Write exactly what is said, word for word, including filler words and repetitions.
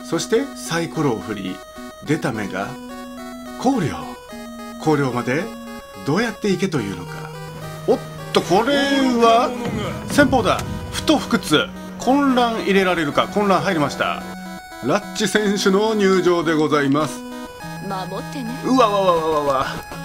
そしてサイコロを振り、出た目が光陵。光陵までどうやって行けというのか。おっと、これは先方だ。不と不屈。混乱入れられるか。混乱入りました。ラッチ選手の入場でございます。 守ってね。 うわわわわわわ。